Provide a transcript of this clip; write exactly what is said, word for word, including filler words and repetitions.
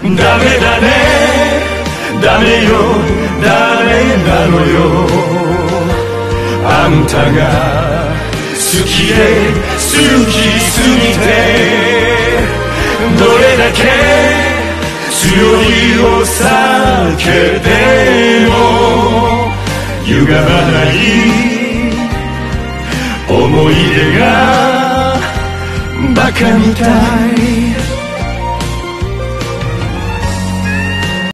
ダメだねダメよダメなのよあんたが好きで好きすぎてどれだけ強いを避けても歪まない思い出がバカみたい